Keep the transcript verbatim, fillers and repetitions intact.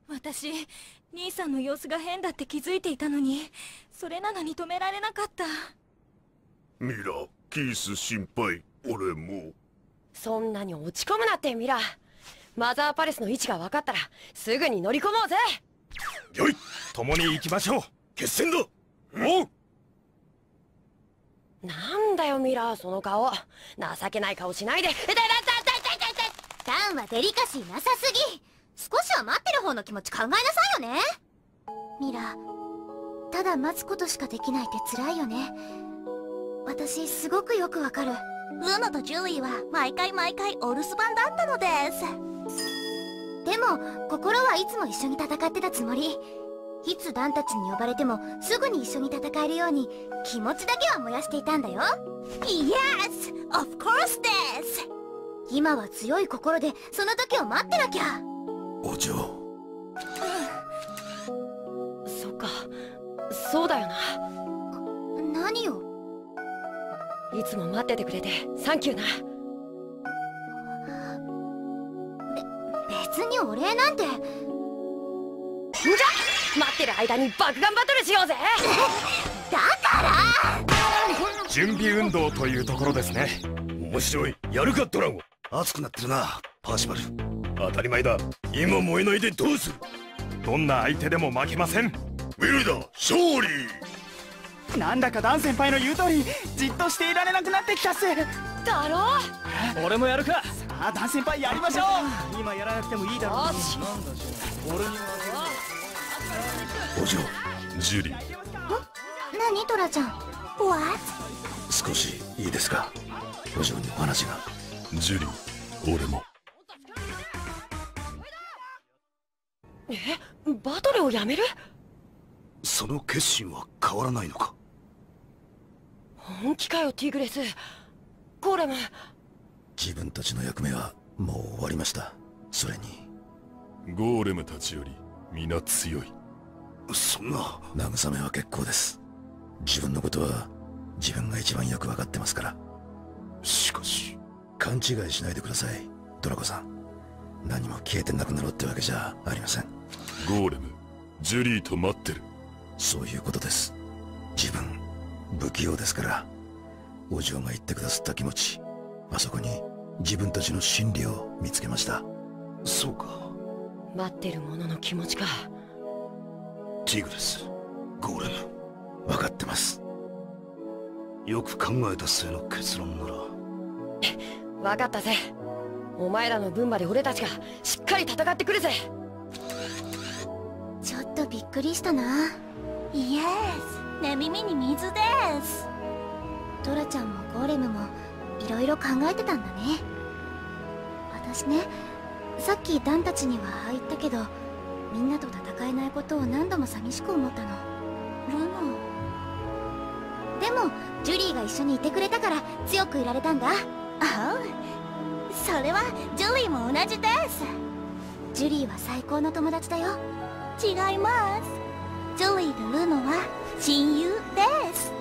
私、兄さんの様子が変だって気づいていたのに、それなのに止められなかった。 ミラ、キース心配。俺も。 そんなに落ち込むなってミラ。マザーパレスの位置が分かったらすぐに乗り込もうぜ。 よい、共に行きましょう。決戦だ。おう。 なんだよミラ、その顔。情けない顔しないで。痛い痛い痛い痛い痛い。 タンはデリカシーなさすぎ。少しは待ってる方の気持ち考えなさいよね。ミラ、ただ待つことしかできないって辛いよね。私すごくよくわかる。ルノとジュリーは毎回毎回お留守番だったのです。でも心はいつも一緒に戦ってたつもり。いつダンたちに呼ばれてもすぐに一緒に戦えるように気持ちだけは燃やしていたんだよ。Yes! Of course です。今は強い心でその時を待ってなきゃ。 お嬢。 そっか、そうだよな。 何よ。 いつも待っててくれてサンキューな。 べ別にお礼なんて。 んじゃ待ってる間に爆弾バトルしようぜ。 だから準備運動というところですね。 面白い。やるかドラゴン。熱くなってるなパーシバル。当たり前だ。今燃えないでどうする。 どんな相手でも負けません。 ウィルダ勝利。 なんだかダン先輩の言う通りじっとしていられなくなってきたっす。 だろう。 俺もやるか。さあダン先輩やりましょう。今やらなくてもいいだろう。 よし。 俺にはお嬢、ジュリー。 何トラちゃん。 What？ 少しいいですか。お嬢にお話が。ジュリー、俺も。 え、バトルをやめる？ その決心は変わらないのか。 本気かよティグレス。ゴーレム。 自分たちの役目はもう終わりました。それにゴーレムたちより皆強い。 そんな。慰めは結構です。自分のことは自分が一番よく分かってますから。しかし勘違いしないでくださいドラコさん。何も消えてなくなろうってわけじゃありません。 ゴーレム、ジュリーと待ってる。 そういうことです。自分不器用ですから。お嬢が言ってくださった気持ち、あそこに自分たちの真理を見つけました。そうか。 待ってる者の気持ちか。 ティグレス、ゴーレム。分かってます。よく考えた末の結論なら。 分かったぜ。お前らの分まで俺たちがしっかり戦ってくるぜ。 ちょっとびっくりしたな。イエス、寝耳に水です。トラちゃんもゴーレムもいろいろ考えてたんだね。私ね、さっきダンたちにはああ言ったけど、みんなと戦えないことを何度も寂しく思ったの。ルノ。でもジュリーが一緒にいてくれたから強くいられたんだ。ああ、それはジュリーも同じです。ジュリーは最高の友達だよ。違います。ジュリーとルノは親友です。